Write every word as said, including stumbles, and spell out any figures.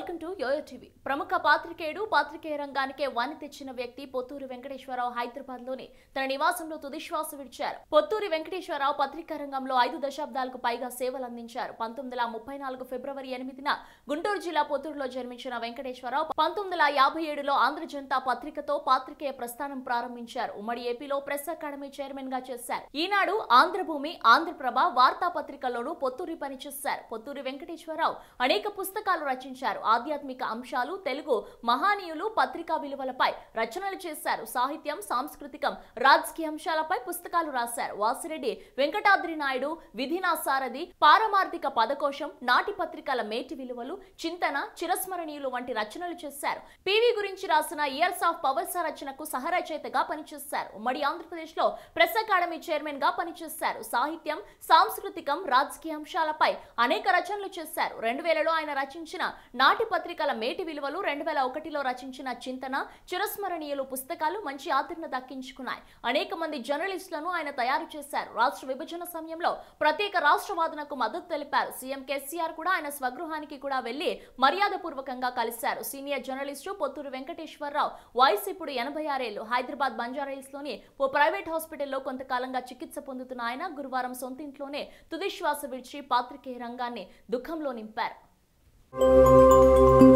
Welcome to yo-yo TV. ప్రముఖ పాత్రికేయుడు పాత్రికేయ రంగానికే వాణి తెచ్చిన వ్యక్తి పొత్తూరి వెంకటేశ్వరరావు హైదరాబాద్ లోని తన నివాసంలో తుదిశ్వాస విడిచారు. పొత్తూరి వెంకటేశ్వరరావు పత్రికా రంగంలో ఐదు దశాబ్దాలకు పైగా సేవలు అందించారు. పంతొమ్మిది వందల ముప్పై నాలుగు ఫిబ్రవరి ఎనిమిదిన గుంటూరు జిల్లా పొత్తూరులో జన్మించిన వెంకటేశ్వరరావు పంతొమ్మిది వందల యాభై ఏడులో ఆంధ్ర జనతా పత్రికతో పాత్రికేయ ప్రస్థానం ప్రారంభించారు. ఉమ్మడి ఏపీలో ప్రెస్ అకాడమీ చైర్మన్ గా చేశారు. ఈనాడు, ఆంధ్రభూమి, ఆంధ్రప్రభ వార్తాపత్రికల్లోనూ పొత్తూరి పనిచేశారు. పొత్తూరి వెంకటేశ్వరరావు అనేక పుస్తకాలు రచించారు. ఆధ్యాత్మిక అంశాలు, తెలుగు మహానీయులు, పత్రికా విలువలపై రచనలు చేశారు. సాహిత్యం, సాంస్కృతికం, రాజకీయ అంశాలపై పుస్తకాలు రాశారు. వాసిరెడ్డి వెంకటాద్రి నాయుడు, విధినా సారథి, పారమార్థిక పదకోశం, నాటి పత్రికల మేటి విలువలు, చింతన, చిరస్మరణీయులు వంటి రచనలు చేశారు. పివి గురించి రాసిన ఇయర్స్ ఆఫ్ పవర్స్ రచనకు సహరచయితగా పనిచేశారు. ఉమ్మడి ఆంధ్రప్రదేశ్ లో ప్రెస్ అకాడమీ చైర్మన్ గా పనిచేశారు. సాహిత్యం, సాంస్కృతికం, రాజకీయ అంశాలపై అనేక రచనలు చేశారు. రెండు వేలలో ఆయన రచించిన నాటి పత్రికల మేటి విలువలు, రెండు వేల ఒకటిలో రచించిన చింతన, చిరస్మరణీయులు పుస్తకాలు మంచి ఆదరణ దక్కించుకున్నాయి. అనేక మంది జర్నలిస్టులను ఆయన తయారు చేశారు. రాష్ట్ర విభజన సమయంలో ప్రత్యేక రాష్ట్రవాదనకు మద్దతు తెలిపారు. సీఎం కేసీఆర్ కూడా ఆయన స్వగృహానికి కూడా వెళ్లి మర్యాద పూర్వకంగా కలిశారు. సీనియర్ జర్నలిస్టు పొత్తూరి వెంకటేశ్వరరావు వయసు ఇప్పుడు ఎనభై ఆరేళ్లు. హైదరాబాద్ బంజారాహిల్స్ లోని ఓ ప్రైవేట్ హాస్పిటల్లో కొంతకాలంగా చికిత్స పొందుతున్న ఆయన గురువారం సొంతింట్లోనే తుదిశ్వాస విడిచి పాత్రికేయ రంగాన్ని దుఃఖంలో నింపారు.